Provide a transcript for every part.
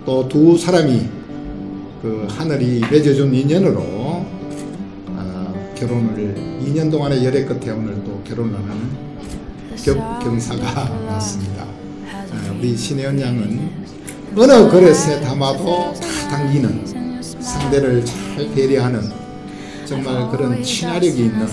또 두 사람이 그 하늘이 맺어준 인연으로 결혼을 2년 동안의 열애 끝에 오늘 또 결혼을 하는 경사가 왔습니다. 우리 신혜연 양은 어느 그릇에 담아도 다 당기는, 상대를 잘 배려하는 정말 그런 친화력이 있는,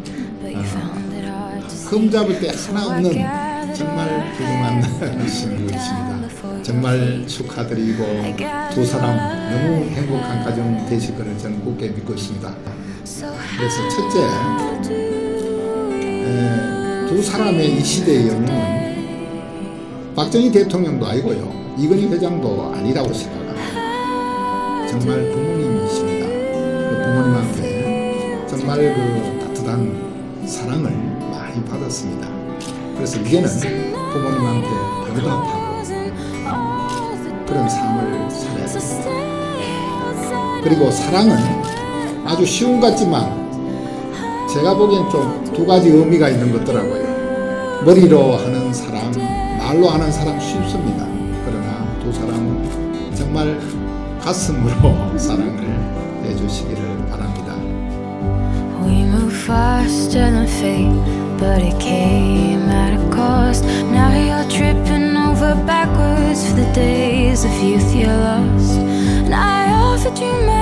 흠 잡을 때 하나 없는 정말 훌륭한 신부이십니다. 정말 축하드리고 두 사람 너무 행복한 가정 되실 것을 저는 굳게 믿고 있습니다. 그래서 첫째, 두 사람의 이 시대의 영웅은 박정희 대통령도 아니고요, 이건희 회장도 아니라고 생각합니다. 정말 부모님이십니다. 그 부모님한테 정말 그 따뜻한 사랑을 많이 받았습니다. 그래서 이제는 부모님한테 보답하고 그런 삶을 살아야 됩니다. 그리고 사랑은 아주 쉬운 것 같지만 제가 보기엔 좀 두 가지 의미가 있는 것 같더라고요. 머리로 하는 사랑, 말로 하는 사랑 쉽습니다. 그러나 두 사람은 정말 가슴으로 사랑을 해주시기를 바랍니다. We move faster than fate, but it came at a cost. Now you're tripping over backwards for the days of youth you lost. And I offered you my